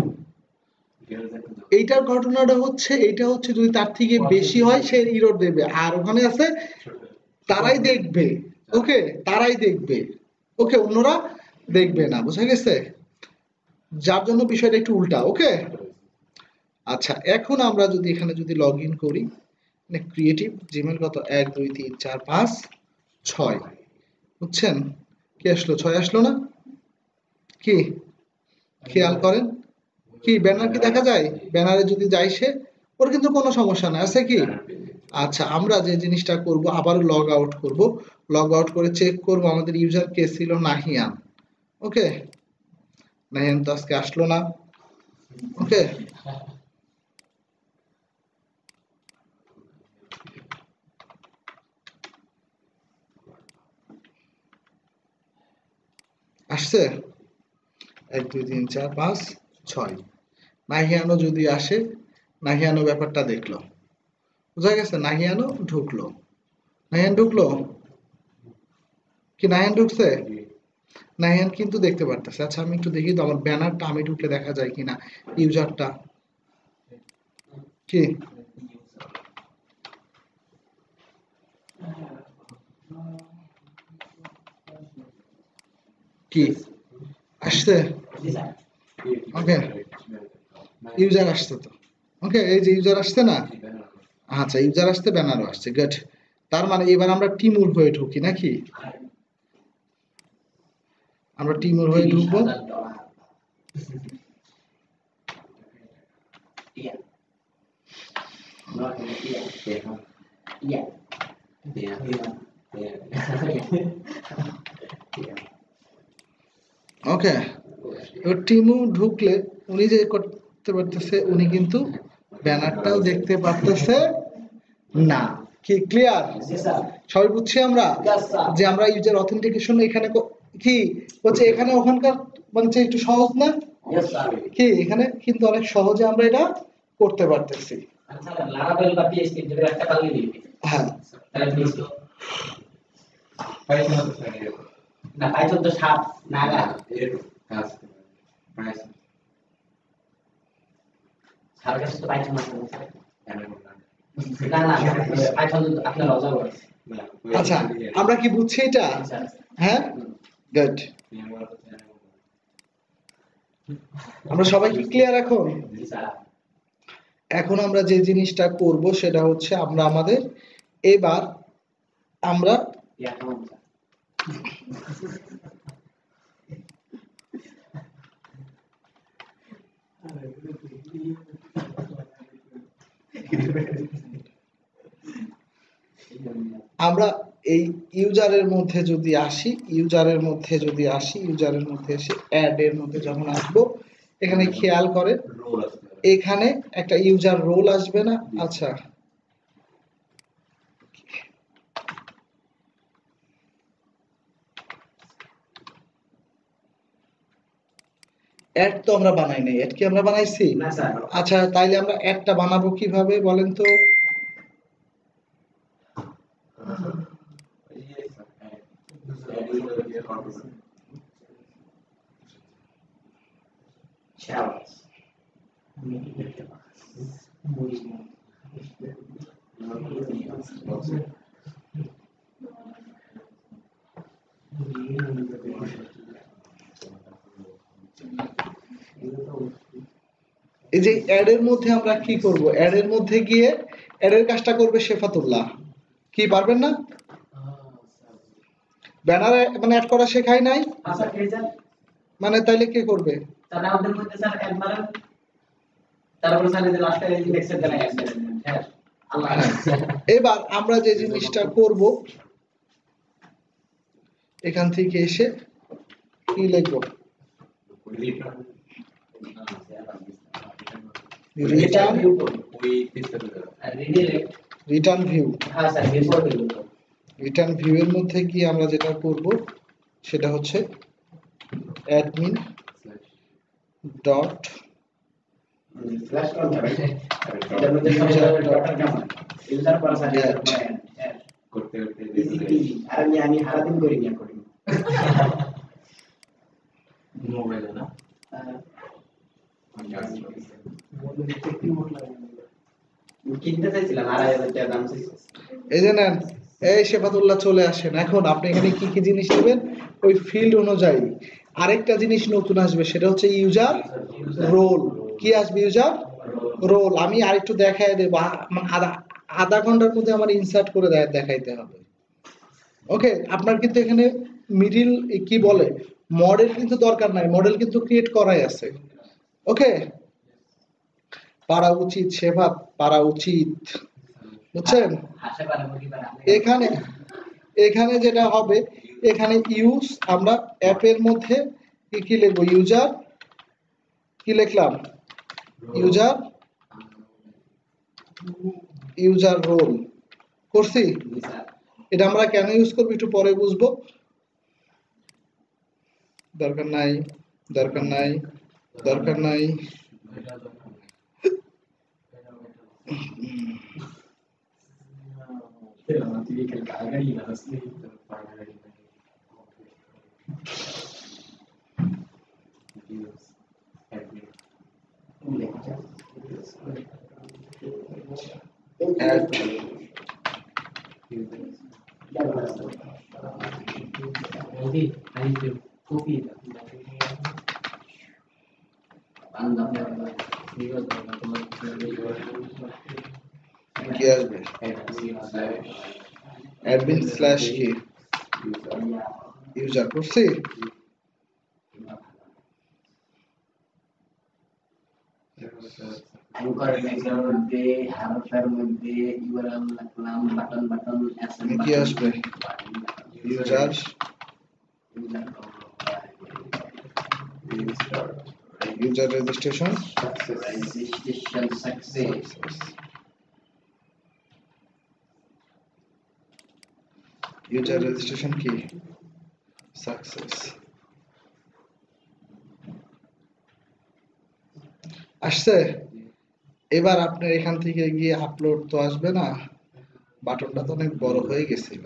এইটার ঘটনাটা হচ্ছে, এইটা হচ্ছে যদি তার থেকে বেশি হয় সে ইরর দেবে, আর ওখানে আছে তারাই দেখবে। ওকে, তারাই দেখবে। ওকে, অন্যরা দেখবে না, বুঝা গেছে? যার জন্য বিষয়টা একটু উল্টা। ওকে, আচ্ছা, এখন আমরা যদি এখানে যদি লগ ইন করি, ক্রিয়েটিভ জিমেল কত 1 2 3 4 5 6, বুঝছেন? কি আসলো? 6 আসলো না? কি খেয়াল করেন, কি ব্যানার কি দেখা যায়? ব্যানারে যদি যাই সে, ওর কিন্তু কোনো সমস্যা নাই, আছে কি? আচ্ছা, আমরা যে জিনিসটা করব, আবার লগ আউট করব। লগ আউট করে চেক করব আমাদের ইউজার কে ছিল? নাহিয়ান। ওকে, নাহিয়ান তো আজকে আসলো না। ওকে, আসছে 1 2 3 4 5 6, নাহিয়ানও যদি আসে, নাহিয়ানও ব্যাপারটা দেখলো, বুঝা গেছে? নাহিয়ানও ঢুকলো, নাহিয়ান ঢুকলো কি? নাহিয়ান ঢুকছে? নাহিয়ান কিন্তু দেখতে পারতেছে। আচ্ছা, আমি একটু দেখি তো আমার ব্যানারটা আমি ঢুকলে দেখা যায় কিনা, ইউজারটা কি কি আসছে? ওকে, ইউজার আসছে তো। ওকে, এই যে ইউজার আসছে না? আচ্ছা, ইউজার আসছে, ব্যানারও আসছে, গুড। তার মানে এবার আমরা টিমুর হয়ে ঢুকি নাকি? আমরা টিমুর হয়ে ঢুকবো। ওকে, এবার টিমু ঢুকলে উনি যে করতে পারতেছে, উনি কিন্তু ব্যানারটাও দেখতে পারতেছে না। কি ক্লিয়ার? সবাই বুঝছি আমরা যে আমরা ইউজার অথেন্টিকেশন এখানে কি হচ্ছে, এখানে ওখানকার মানে একটু সহজ না কি? এখানে কিন্তু অনেক সহজে আমরা এটা করতে পারতেছি। হ্যাঁ, না পাইথন তো সাপ নাগা সাপের কাছে তো পাইথন আছে না না পাইথন তো আপনার অজাব আছে। আচ্ছা, আমরা কি বুঝছি এটা? হ্যাঁ, গুড। আমরা সবাই কি ক্লিয়ার এখন? এখন আমরা যে জিনিসটা করব সেটা হচ্ছে আমরা আমাদের এবার আমরা আমরা এই ইউজারের মধ্যে যদি আসি, ইউজারের মধ্যে এসে অ্যাড এর মধ্যে যখন আসবো, এখানে খেয়াল করে এখানে একটা ইউজার রোল আসবে না? আচ্ছা, অ্যাড তো আমরা বানাই নাই, অ্যাড কি আমরা বানাইছি? আচ্ছা, তাইলে আমরা অ্যাডটা বানাবো কিভাবে বলেন তো? এই যে অ্যাড এর মধ্যে আমরা কি করব? অ্যাড এর মধ্যে গিয়ে অ্যাড এর কাজটা করবে শেফাতুল্লাহ। কি পারবেন না? ব্যানারে মানে অ্যাড করা শেখাই নাই মানে, তাইলে কে করবে? তাহলে আমাদের মধ্যে স্যার একবার তারপরে স্যার এই যে লাস্টে এই নেক্সট এর জায়গায় আসবে। হ্যাঁ আল্লাহ। এবার আমরা যে জিনিসটা করব, এখান থেকে এসে কি লিখব? Return view. হ্যাঁ sir before view. Return view এর মধ্যে গিয়ে আমরা যেটা করব সেটা হচ্ছে অ্যাডমিন ডট ফ্ল্যাশ কন্ট্রোল এটার মধ্যে ডটার কেমন ইউজার পারসন করতে আর আমি সারাদিন করি না করি মোবাইলে না কিনতে চাইছিলাম 2,500 টাকা দাম চাইছি। এই যে নেন, এই শেফাতুল্লাহ চলে আসেন। এখন আপনি এখানে কি কি জিনিস নেবেন ওই ফিল্ড অনুযায়ী। আরেকটা জিনিস নতুন আসবে, সেটা হচ্ছে ইউজার রোল। কি আসবে? User role. আমি আরেকটু দেখাই দেব, মানে আধা ঘন্টার মধ্যে আমার ইনসার্ট করে দেখাইতে হবে। ওকে, আপনার কিন্তু এখানে মিডিল কি বলে মডেল কিন্তু দরকার নাই, মডেল কিন্তু ক্রিয়েট করাই আছে। ওকে, পারা উচিত সেভাব, পারা উচিত, বুঝছেন? এখানে এখানে যেটা হবে, এখানে ইউজ আমরা অ্যাপের মধ্যে কি লিখবো? ইউজার কি লিখলাম? ইউজার রোল করছি। এটা আমরা কেন ইউজ করবো একটু পরে বুঝবো। দরকার নাই, দরকার নাই, দরকার নাই। কি আসবে? অ্যাডমিন স্ল্যাশ কি ইউজার করছি অ্যাঙ্করের এক্সামের মধ্যে হারফের মধ্যে ইউআরএল লিখলাম বাটন বাটন এসএম কি আসবে user user registration success user registration কি সাকসেস আসছে এবার আপনার এখান থেকে গিয়ে আপলোড তো আসবে না বাটনটা তো অনেক বড় হয়ে গেছিল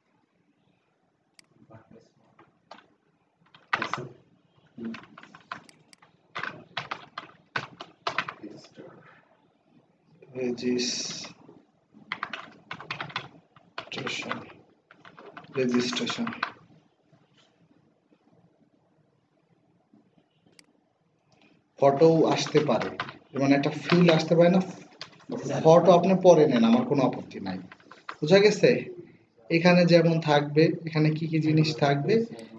রেজিস্ট্রেশন ফটো আসতে পারে মানে একটা ফিল আসতে পারে না ফটো আপনি পরে নেন আমার কোনো আপত্তি নাই বুঝা গেছে এখানে যেমন থাকবে এখানে কি কি জিনিস থাকবে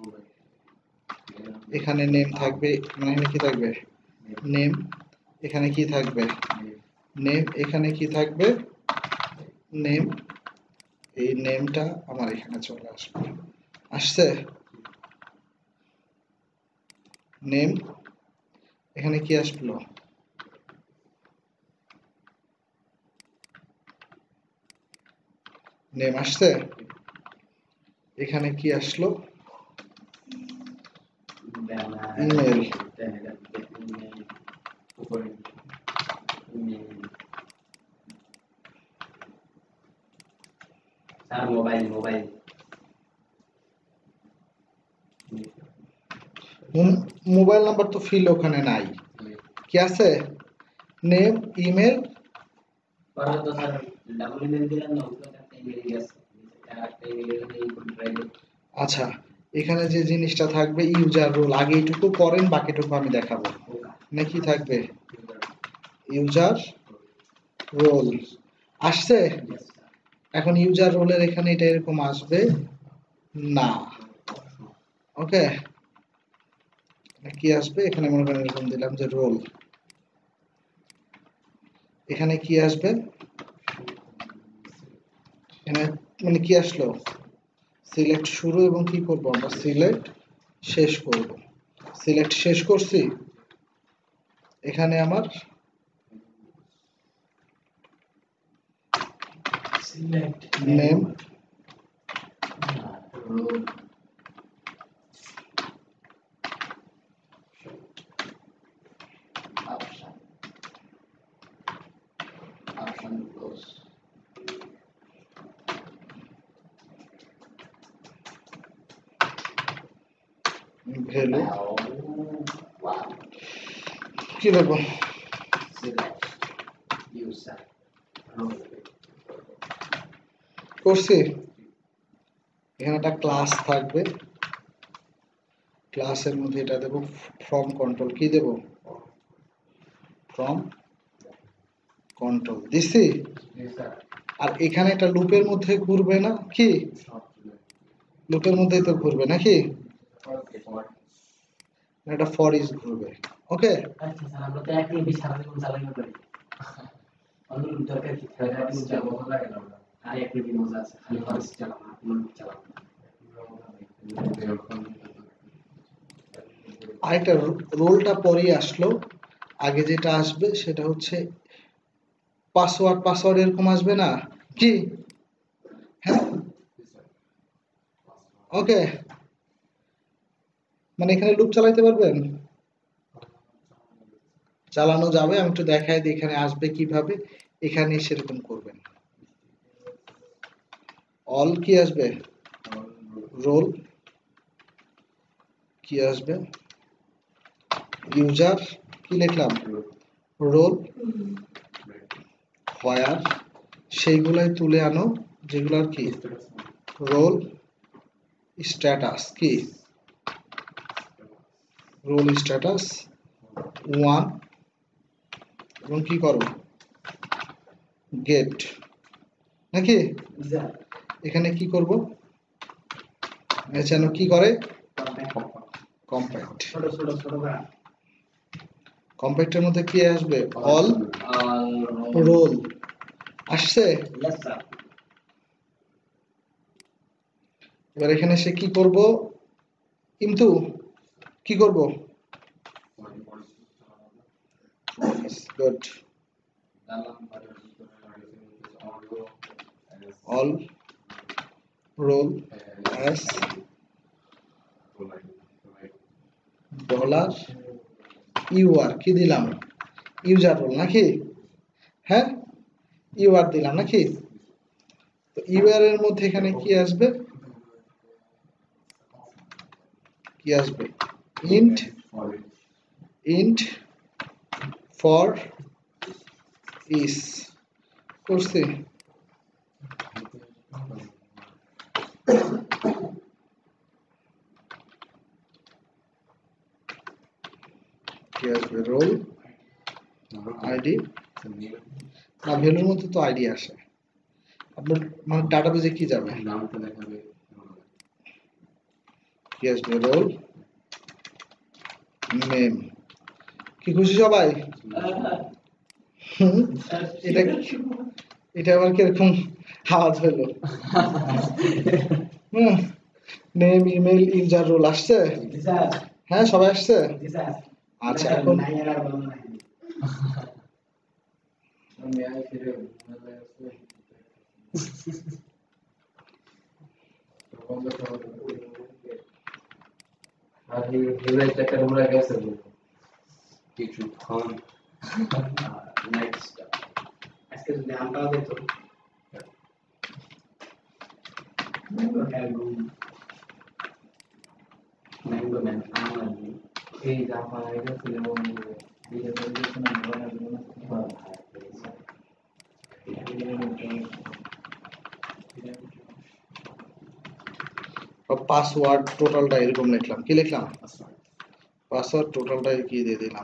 এখানে নেম থাকবে মানে এখানে কি থাকবে নেম এখানে কি থাকবে নেম এখানে কি থাকবে নেম এই নেমটা আমার এখানে চলে আসবে আসছে নেম এখানে কি আসলো নেম আসছে এখানে কি আসলো ইমেল মোবাইল মোবাইল নাম্বার তো ফিল ওখানে নাই কি আছে নেম ইমেল পরে তো স্যার ডাবল ইমেল দিলেন না ওটা একটা ইমেল গেছে একটা ইমেল এই ড্রাইভে আচ্ছা এখানে যে জিনিসটা থাকবে ইউজার রোল আগে এইটুকু করেন বাকিটুকু আমি দেখাবো নাকি থাকবে ইউজার রোল আসছে এখন ইউজার রোলের এখানে এটা এরকম আসবে না ওকে কি আসবে এখানে মনে করেন এরকম দিলাম যে রোল এখানে কি আসবে এখানে মানে কি আসলো সিলেক্ট শুরু এবং কি করব আমরা সিলেক্ট শেষ করব সিলেক্ট শেষ করছি এখানে আমার select name role option close value কি দেবো সিলেক্ট ইউজার রোল করছি এখানে একটা ক্লাস থাকবে ক্লাসের মধ্যে এটা দেব ফ্রম কন্ট্রোল কি দেব ফ্রম কন্ট্রোল দিছি আর এখানে একটা লুপের মধ্যে ঘুরবে না কি লুপের মধ্যেই তো ঘুরবে নাকি এটা ফর ইজ ঘুরবে ওকে আচ্ছা স্যার আমরা তো একই বিশাল রকম চালানো করি অন্য দরকার কি খারাপ কিছু যাব লাগে না আর একই মজা আছে খালি খরচ চালানো কোন চালানো আরেকটা রোলটা পরেই আসলো আগে যেটা আসবে সেটা হচ্ছে পাসওয়ার্ড এরকম আসবে না কি হ্যাঁ ওকে মানে এখানে লুপ চালাইতে পারবেন চালানো যাবে আমি একটু দেখাই দিই এখানে আসবে কিভাবে এখানে সেরকম করবেন অল কি আসবে রোল কি আসবে ইউজার কি লিখলাম রোল হোয়ার সেইগুলাই তুলে আনো যেগুলার কি রোল স্ট্যাটাস কি রোল স্ট্যাটাস 1 এবং কি করো গেট নাকি এখানে কি করব, যেন কি করে, কম্প্যাক্ট কম্প্যাক্ট। ছোট ছোট ছোট করা কম্প্যাক্টের মধ্যে কি আসবে, অল রোল আসছে। ইয়েস স্যার এবার এখানে সে কি করব, কিন্তু কি করব, good, all role as dollar UR, কি দিলাম, ইউজার রোল নাকি, হ্যাঁ ইউআর দিলাম নাকি। তো ইউআর এর মধ্যে এখানে কি আসবে, কি আসবে, ইন্ট ইন্ট ফর ইস, করছি, কি আসবে, রোল আইডি, না ভ্যালুর মধ্যে তো আইডি আসে, আপনার মানে ডাটাবেজে কি যাবে, কি আসবে, রোল নেম। কি খুশি সবাই, হুম, এটা এটা আবার কিরকম আওয়াজ হলো, হুম, নেম ইমেল ইউজার রোল আসছে, জি স্যার হ্যাঁ সবাই আসছে। জি স্যার আচ্ছা এখন নাই আর বলুন না নেক্সট আজকে যদি আমটাও দিত mango mango mango mango password টোটালটা এরকম লিখলাম, কি লিখলাম, পাসওয়ার্ড টোটালটা কি দিয়ে দিলাম,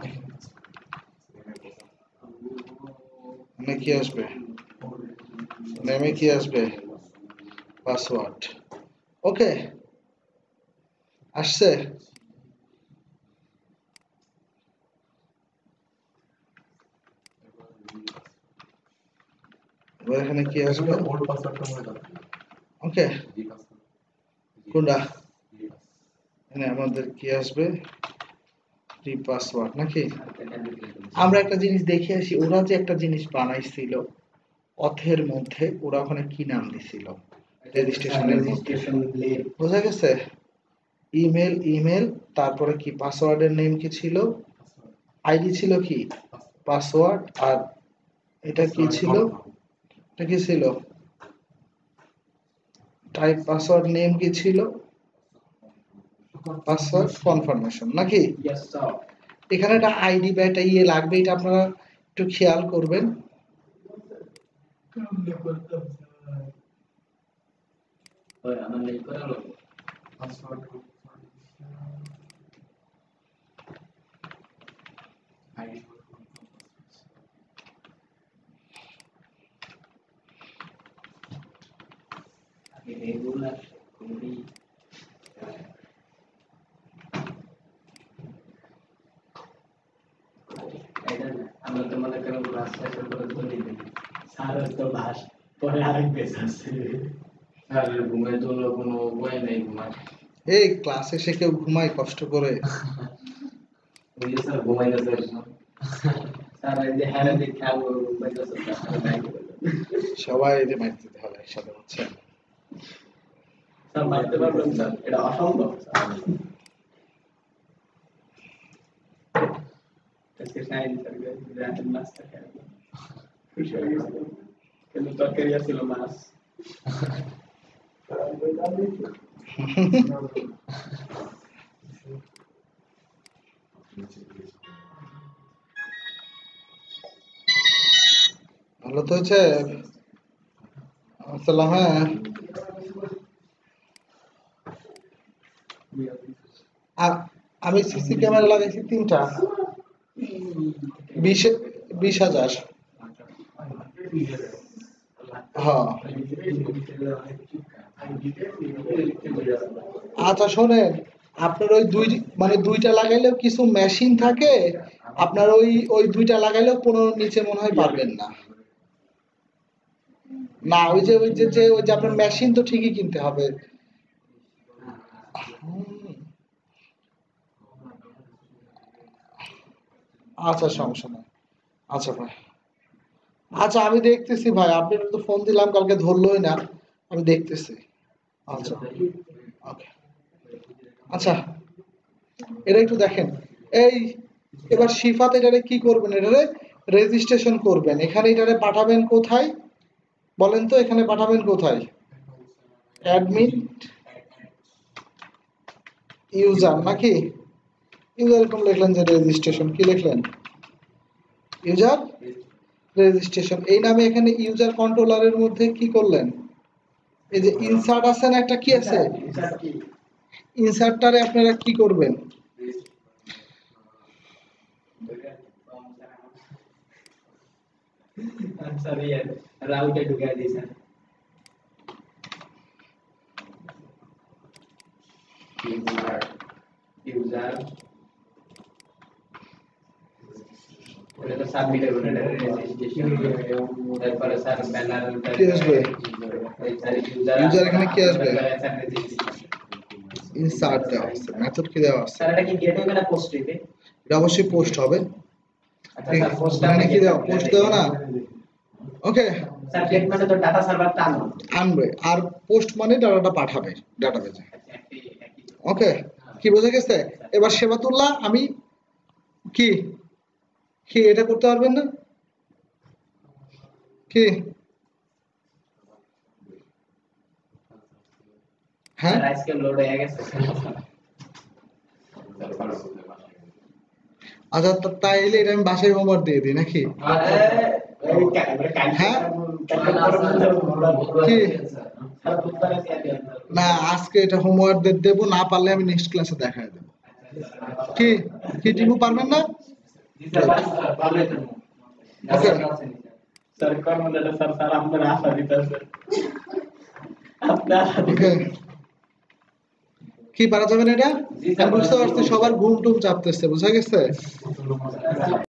মানে কি আসবে, নেমে কি আসবে, পাসওয়ার্ড, ওকে আসছে। এবার এখানে কি আসবে, ওকে কোনটা, এখানে আমাদের কি আসবে, পাসওয়ার্ড নাকি। আমরা একটা জিনিস দেখে আসি, ওরা যে একটা জিনিস বানাইছিল অথের মধ্যে, ওরা ওখানে কি নাম দিছিল রেজিস্ট্রেশনের মধ্যে, বোঝা গেছে, ইমেল ইমেল, তারপরে কি পাসওয়ার্ডের নেম কি ছিল, আইডি ছিল কি পাসওয়ার্ড, আর এটা কি ছিল, এটা কি ছিল, টাইপ পাসওয়ার্ড নেম কি ছিল, পাসওয়ার্ড কনফার্মেশন নাকি। ইয়েস স্যার এখানে একটা আইডি বা একটা ইয়ে লাগবে, এটা আপনারা একটু খেয়াল করবেন। ওই আমার নেই করে হলো রেগুলার খুবই এটা না আমরা তো মনে করেন ক্লাস শেষের পরে ধরে দিই স্যার তো বাস পরে আরেক বেশ আছে স্যার ঘুমাই তো কোনো উপায় নেই ঘুমায় এই ক্লাসে এসে কেউ ঘুমায় কষ্ট করে, ওই যে স্যার ঘুমাই না স্যার স্যার এই যে হ্যাঁ দেখে আলো বাইরে স্যার নাই সবাই যে মাইর দিতে হবে একসাথে, হচ্ছে স্যার মারতে পারবেন স্যার এটা অসম্ভব স্যার আজকে সাইন স্যার গ্রান্ড মাস্টার খায় খুশি হয়ে গেছিল কিন্তু তরকারি ছিল মাছ ভালো তো হচ্ছে। আসসালাম, হ্যাঁ আমি সিসি ক্যামেরা লাগাইছি 3টা, 20,000 হ্যাঁ আচ্ছা শোনেন, আপনার ওই মানে দুইটা লাগাইলেও কিছু মেশিন থাকে, আপনার ওই ওই দুইটা লাগাইলেও 15 নিচে মনে হয় পারবেন না। না ওই যে আপনার মেশিন তো ঠিকই কিনতে হবে। হুম, আচ্ছা সমস্যা নাই। আচ্ছা ভাই, আচ্ছা আমি দেখতেছি ভাই, আপনার তো ফোন দিলাম কালকে ধরলোই না, আমি দেখতেছি। আচ্ছা ওকে, আচ্ছা এটা একটু দেখেন। এই এবার শিফাত এটারে কি করবেন, এটারে রেজিস্ট্রেশন করবেন, এখানে এটারে পাঠাবেন কোথায় বলেন তো, এখানে পাঠাবেন কোথায়? অ্যাডমিন ইউজার নাকি? ইউজার এরকম লিখলেন যে রেজিস্ট্রেশন, কি লিখলেন? ইউজার রেজিস্ট্রেশন এই নামে এখানে ইউজার কন্ট্রোলারের মধ্যে কি করলেন, এই যে ইনসার্ট আছে না একটা, কি আছে ইনসার্টটারে আপনারা কি করবেন? सर ये राउटर ढुका दी सर यूजर यूजर ওটা তো সাবমিটের ওটা রেজিস্ট্রেশন তারপরে স্যার ব্যানার কি আসবে? ইউজার এখানে কি আসবে? ইনসার্ট দেওয়া আছে, মেথড কি দেওয়া আছে? স্যার এটা কি গেট হবে না পোস্ট হবে? এটা অবশ্যই পোস্ট হবে। আচ্ছা স্যার পোস্ট মানে কি দেওয়া, পোস্ট দেওয়া না? ওকে স্যার গেট মানে তো ডাটা সার্ভার টানো আনবে, আর পোস্ট মানে ডাটাটা পাঠাবে ডাটাবেজে। ওকে, কি বোঝা গেছে? এবার সেবাতুল্লাহ আমি কি কি এটা করতে পারবেন না কি? হ্যাঁ স্যার আজকে লোড হয়ে গেছে আচ্ছা তাইলে এটা আমি বাসায় হোমওয়ার্ক দিয়ে দিই নাকি? হ্যাঁ কি না, আজকে এটা হোমওয়ার্ক দেবো, না পারলে আমি নেক্সট ক্লাসে দেখায় দেবো। কি কি টিপু পারবেন না? ওকে স্যার কোন মনে স্যার স্যার আপনার আশা দিতেছে আপনার ওকে, কি পারা যাবে না এটা? আমি বুঝতে পারছি সবার ঘুম টুম চাপতেছে, বুঝা গেছে।